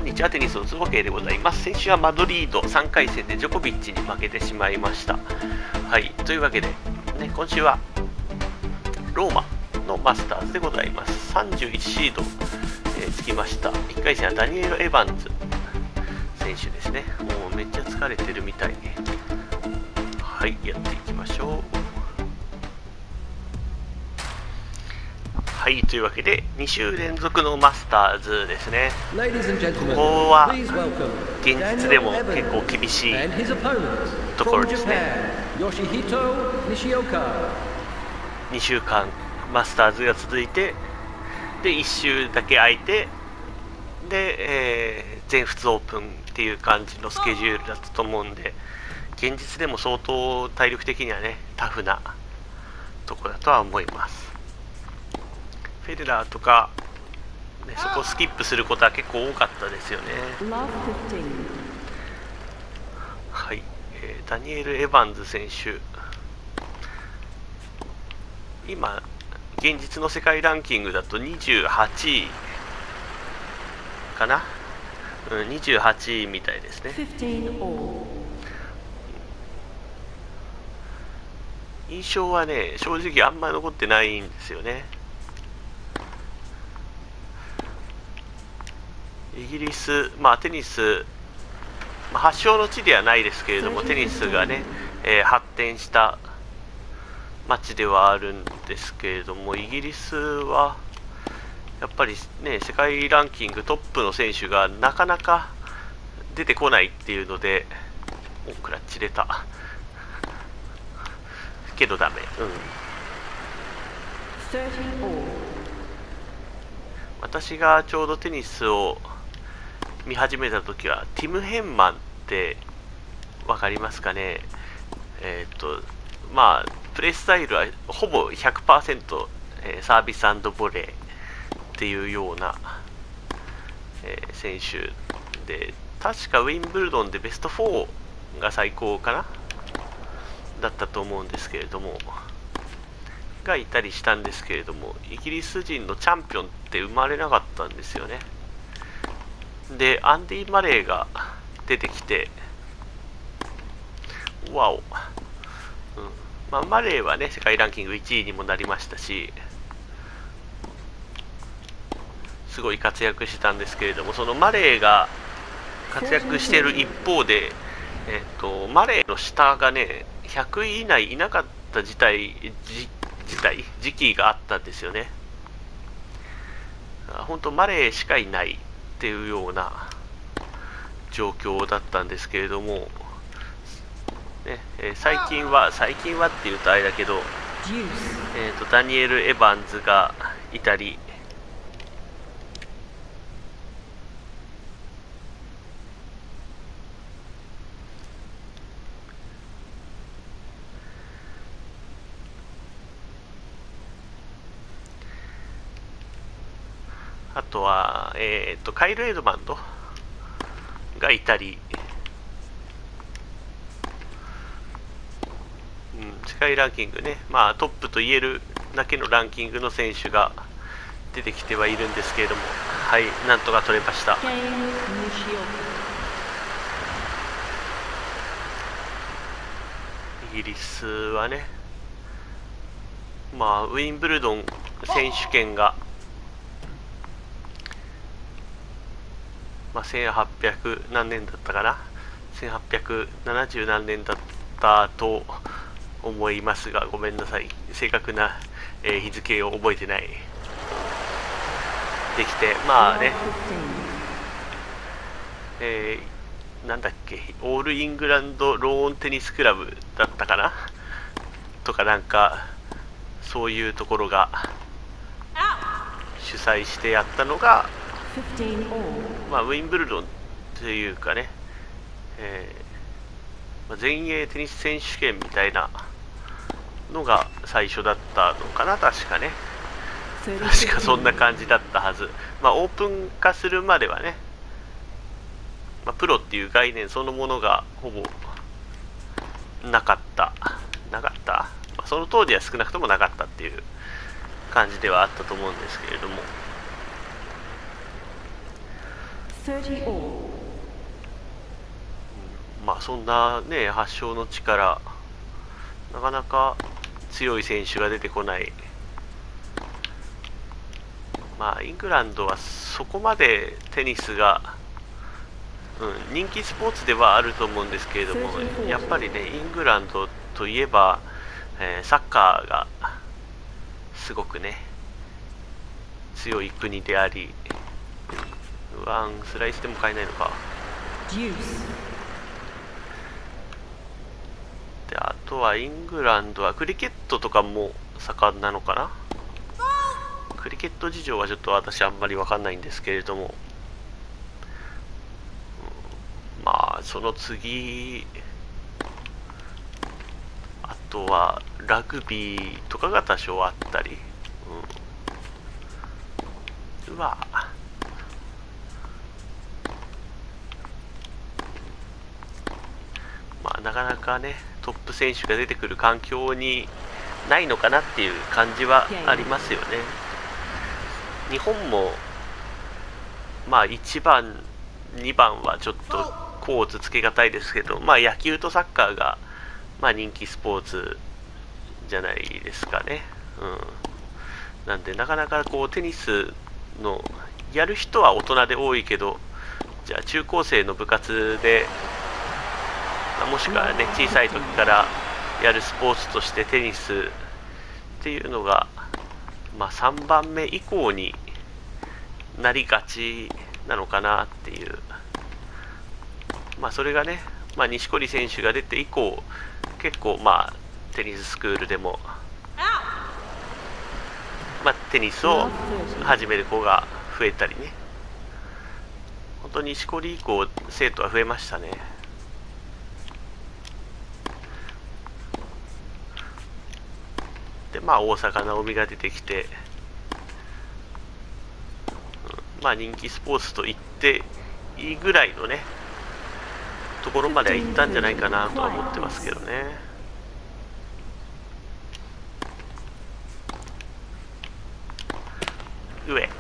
んにちは、テニスのつぼけいでございます。先週はマドリード3回戦でジョコビッチに負けてしまいました。はい、というわけで、ね、今週はローマのマスターズでございます。31シード、つきました。1回戦はダニエル・エヴァンズ選手ですね。もうめっちゃ疲れてるみたいね。はい、やっていきましょう。はい、というわけで2週連続のマスターズですね。ここは現実でも結構厳しいところですね。2週間マスターズが続いて、で1週だけ空いて、で、全仏オープンっていう感じのスケジュールだったと思うんで、現実でも相当体力的にはねタフなところだとは思います。フェデラーとか、ね、そこをスキップすることは結構多かったですよね。はい、ダニエル・エヴァンズ選手、今現実の世界ランキングだと28位かな、28位みたいですね。印象はね正直あんまり残ってないんですよね。イギリス、テニス、発祥の地ではないですけれども、テニスがね、発展した街ではあるんですけれども、イギリスはやっぱりね世界ランキングトップの選手がなかなか出てこないっていうので、クラッチ出たけどダメ。私がちょうどテニスを見始めた時はティム・ヘンマンって分かりますかね。プレースタイルはほぼ 100%、サービス&ボレーっていうような、選手で、確かウィンブルドンでベスト4が最高かなだったと思うんですけれども、がいたりしたんですけれども、イギリス人のチャンピオンって生まれなかったんですよね。でアンディ・マレーが出てきて、ワオ、マレーはね世界ランキング1位にもなりましたし、すごい活躍してたんですけれども、そのマレーが活躍している一方で、マレーの下がね100位以内いなかった時期があったんですよね。本当マレーしかいないっていうような状況だったんですけれども、ね、最近はっていうとあれだけど、ダニエル・エヴァンズがいたり、あとは、カイル・エドマンドがいたり、世界ランキングね、トップと言えるだけのランキングの選手が出てきてはいるんですけれども、はい、なんとか取れました。イギリスはね、ウィンブルドン選手権が1800何年だったかな、1870何年だったと思いますが、ごめんなさい、正確な、日付を覚えてない。できてなんだっけ、オールイングランドローンテニスクラブだったかなとか、なんかそういうところが主催してやったのが、ウィンブルドンというかね、全英テニス選手権みたいなのが最初だったのかな、確かね。確かそんな感じだったはず。オープン化するまではね、プロっていう概念そのものがほぼなかった、その当時は少なくともなかったっていう感じではあったと思うんですけれども、 30 all. まあそんなね、発祥の地からなかなか強い選手が出てこない。まあイングランドはそこまでテニスが、人気スポーツではあると思うんですけれども、やっぱりね、イングランドといえば、サッカーがすごくね強い国であり、スライスでも買えないのか。で、あとはイングランドはクリケットとかも盛んなのかな。クリケット事情はちょっと私あんまり分かんないんですけれども、まあその次、あとはラグビーとかが多少あったり、まあなかなかねトップ選手が出てくる環境にないのかなっていう感じはありますよね。日本もまあ1番2番はちょっとコーツつけがたいですけど、まあ野球とサッカーがまあ人気スポーツじゃないですかね。なんでなかなかこうテニスのやる人は大人で多いけど、じゃあ中高生の部活で、もしくはね小さい時からやるスポーツとしてテニスっていうのが、まあ、3番目以降になりがちなのかなっていう。まあそれがね、錦織選手が出て以降結構テニススクールでも、テニスを始める子が増えたりね、本当に錦織以降生徒は増えましたね。で大坂なおみが出てきて、人気スポーツと言っていいぐらいのねところまでは行ったんじゃないかなとは思ってますけどね。上 15-40.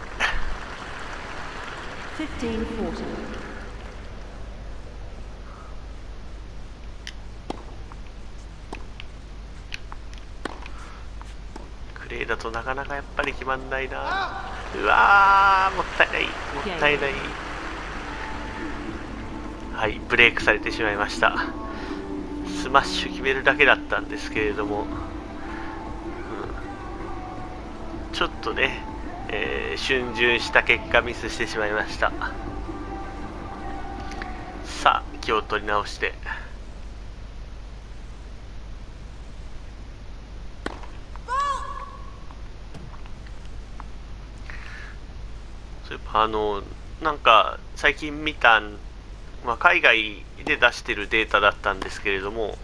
クレーだとなかなかやっぱり決まんないな。うわー、もったいない、もったいない。はい、ブレイクされてしまいました。スマッシュ決めるだけだったんですけれども、ちょっとね、逡巡した結果ミスしてしまいました。さあ気を取り直して、そういえばなんか最近見た海外で出してるデータだったんですけれども、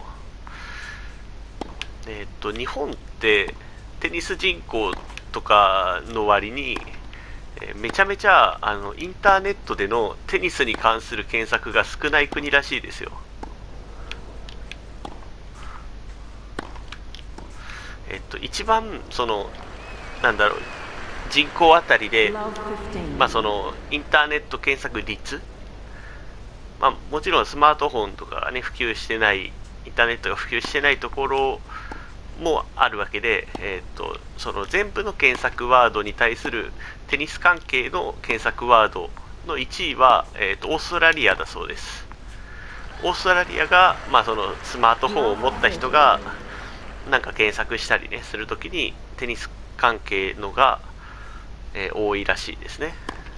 日本ってテニス人口とかの割に、めちゃめちゃインターネットでのテニスに関する検索が少ない国らしいですよ。一番なんだろう、人口あたりで、そのインターネット検索率、もちろんスマートフォンとかがね普及してない、インターネットが普及してないところもあるわけで、その全部の検索ワードに対するテニス関係の検索ワードの1位は、オーストラリアだそうです。オーストラリアが、そのスマートフォンを持った人がなんか検索したりねするときにテニス関係のが、多いらしいですね。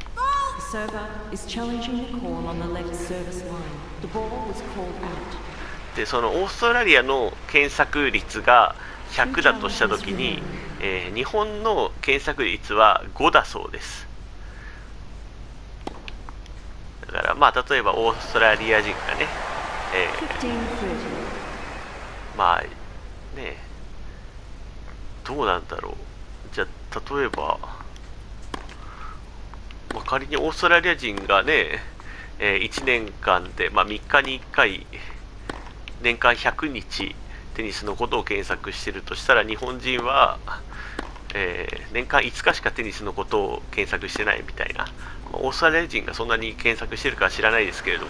でそのオーストラリアの検索率が100だとしたときに、日本の検索率は5だそうです。だから例えばオーストラリア人がね、どうなんだろう。じゃあ例えば、仮にオーストラリア人がね、1年間で、3日に1回年間100日テニスのことを検索しているとしたら、日本人は、年間5日しかテニスのことを検索してないみたいな、 オーストラリア人がそんなに検索してるかは知らないですけれども、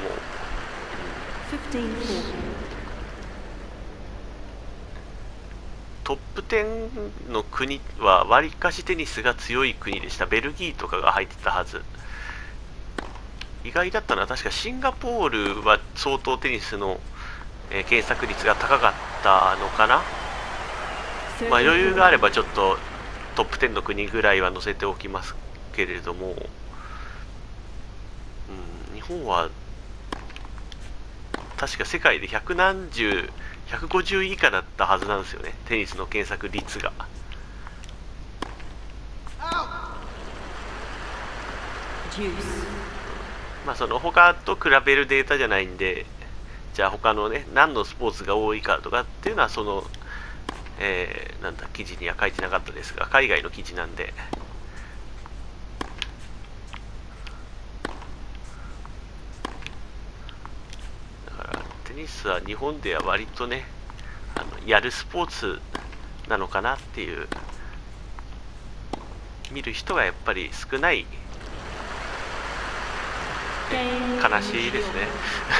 トップ10の国はわりかしテニスが強い国でした。ベルギーとかが入ってたはず。意外だったのは確かシンガポールは相当テニスの、検索率が高かったのかな。まあ余裕があればちょっとトップ10の国ぐらいは載せておきますけれども、日本は確か世界で百何十150以下だったはずなんですよね、テニスの検索率が。まあその他と比べるデータじゃないんで、じゃあ他のね何のスポーツが多いかとかっていうのはその、なんだ記事には書いてなかったですが、海外の記事なんで。だからテニスは日本では割とねやるスポーツなのかなっていう、見る人がやっぱり少ない、悲しいですね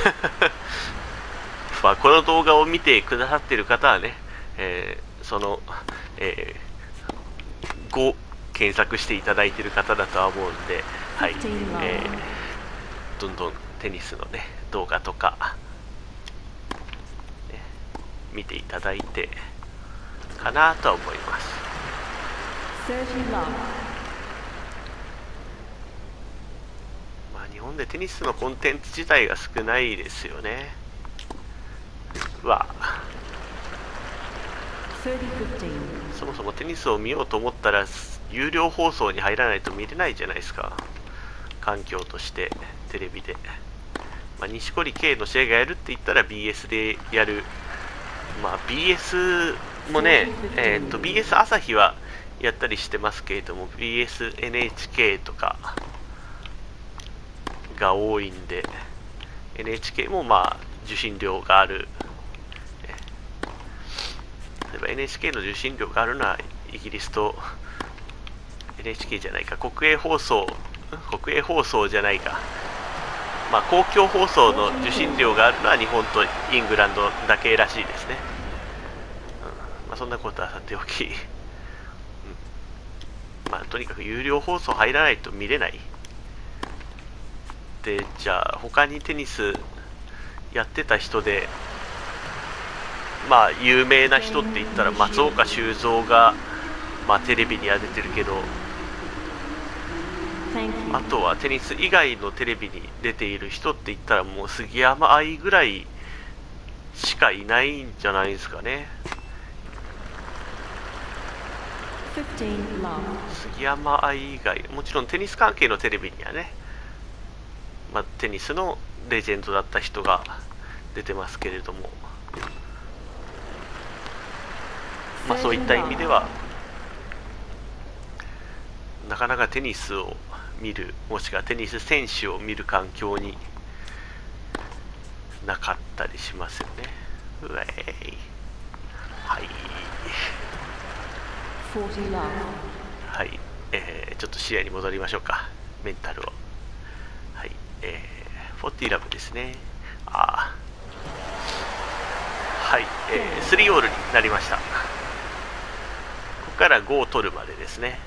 まあこの動画を見てくださっている方はね、その、5検索していただいている方だとは思うんで、はい、どんどんテニスのね動画とか、ね、見ていただいてかなとは思います。まあ日本でテニスのコンテンツ自体が少ないですよね。そもそもテニスを見ようと思ったら有料放送に入らないと見れないじゃないですか、環境としてテレビで。まあ、錦織圭の試合がやるって言ったら BS でやる。まあ BS もね、BS 朝日はやったりしてますけれども、 BSNHK とかが多いんで、 NHK もまあ受信料がある。例えば NHK の受信料があるのはイギリスと NHK じゃないか、国営放送じゃないか、まあ公共放送の受信料があるのは日本とイングランドだけらしいですね。まあそんなことはさておき、まあとにかく有料放送入らないと見れない。で、じゃあ他にテニスやってた人でまあ有名な人って言ったら松岡修造が、まあ、テレビには出てるけど、あとはテニス以外のテレビに出ている人って言ったらもう杉山愛ぐらいしかいないんじゃないですかね。杉山愛以外、もちろんテニス関係のテレビにはね、まあ、テニスのレジェンドだった人が出てますけれども、まあそういった意味ではなかなかテニスを見る、もしくはテニス選手を見る環境になかったりしますよね。うえい、はい、はい、ちょっと試合に戻りましょうか、メンタルを。はい、40ラブですね。はい、3オールになりました。ここから5を取るまでですね。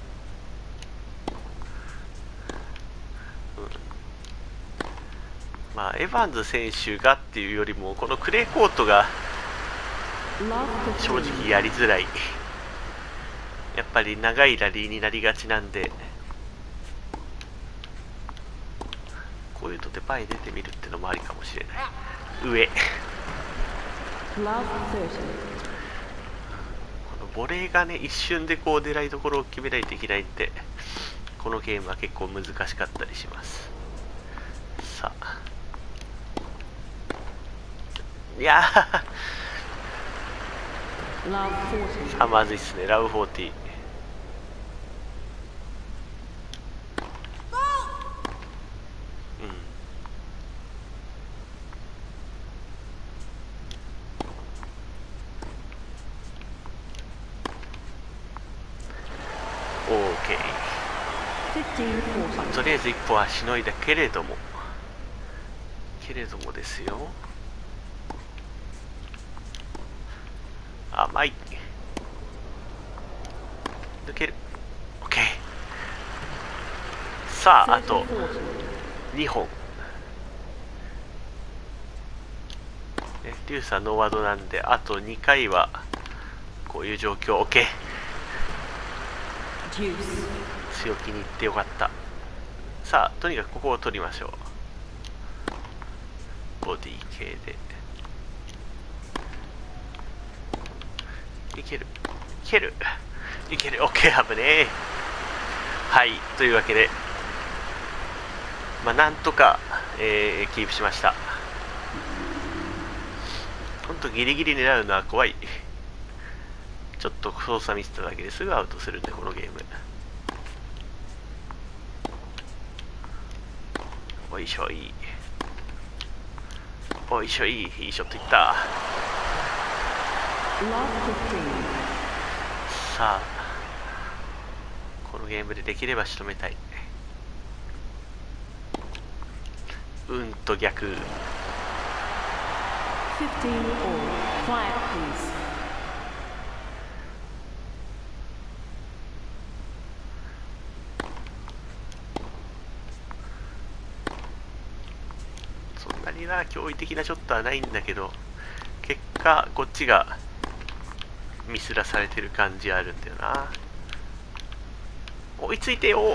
まあエヴァンズ選手がっていうよりもこのクレーコートが正直やりづらい。やっぱり長いラリーになりがちなんで、こういうとで前に出てみるってのもありかもしれない。上このボレーがね一瞬でこう狙いどころを決めないといけないんで、このゲームは結構難しかったりします。さあ、いやーさあまずいっすね、ラブ40。 とりあえず一歩はしのいだけれどもですよ。甘い。抜ける。 OK。 さああと2本リュウさんノーワードなんで、あと2回はこういう状況。 OK。 強気にいってよかった。さあとにかくここを取りましょう。ボディ系でいけるいける。 OK。 危ねえ。はい、というわけでなんとか、キープしました。ほんとギリギリ狙うのは怖い。ちょっと操作ミスっただけですぐアウトするんで、このゲーム。おいしょい、いいショットいった。さあこのゲームでできれば仕留めたい。うんと逆。そんなにな驚異的なショットはないんだけど、結果こっちがミスらされてる感じあるんだよな。追いついてよ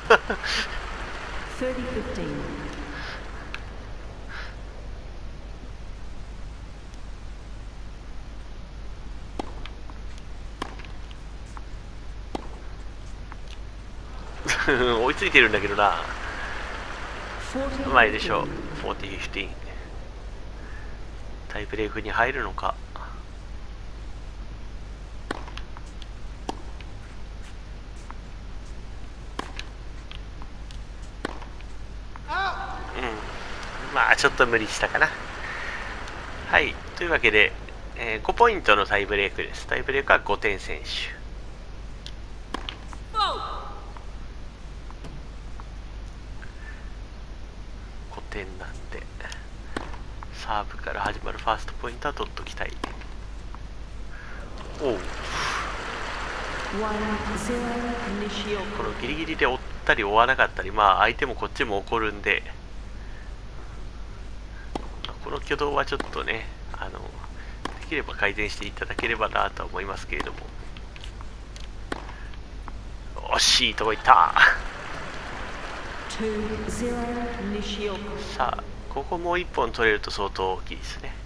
追いついてるんだけどな。前でしょう。40-15。タイブレークに入るのか。ちょっと無理したかな。はい、というわけで、5ポイントのタイブレークです。タイブレークは5点選手。5点なんで、サーブから始まるファーストポイントは取っときたい。おう、このギリギリで追ったり追わなかったり、相手もこっちも怒るんで、この挙動はちょっとね、できれば改善していただければなとは思いますけれども。惜しいとこいった。さあここもう1本取れると相当大きいですね。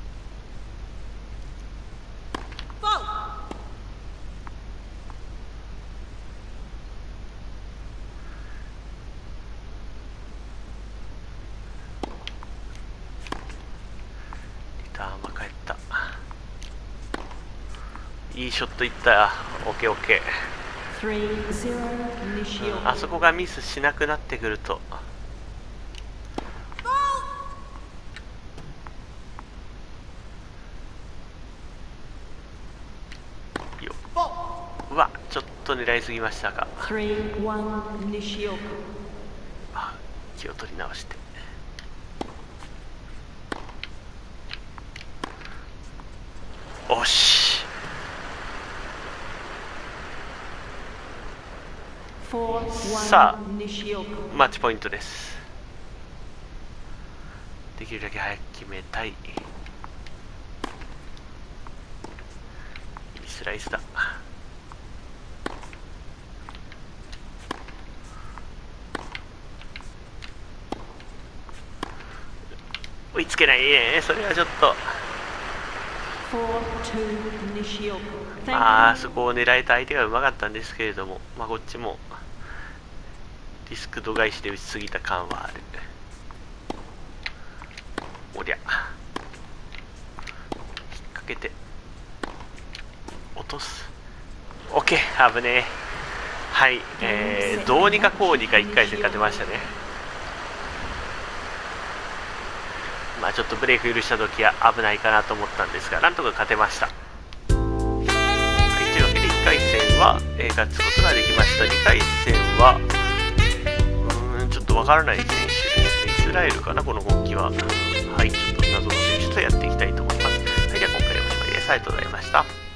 いいショットいった。オッケーオッケー。あそこがミスしなくなってくると。よっ、うわ、ちょっと狙いすぎましたが、気を取り直して。おし、さあマッチポイントです。できるだけ早く決めたい。いいスライスだ。追いつけないね、それはちょっと。そこを狙えた相手がうまかったんですけれども、こっちもリスク度外視で打ちすぎた感はある。おりゃ、引っ掛けて落とす。 OK、 危ねえ。はい、どうにかこうにか1回戦勝てましたね。ちょっとブレイク許した時は危ないかなと思ったんですが、なんとか勝てました。はい、というわけで1回戦は、勝つことができました。2回戦はとわからない選手ですね。イスラエルかな、この国旗は。はい、ちょっと謎の選手とやっていきたいと思います。はい、では今回はおしまいです。ありがとうございました。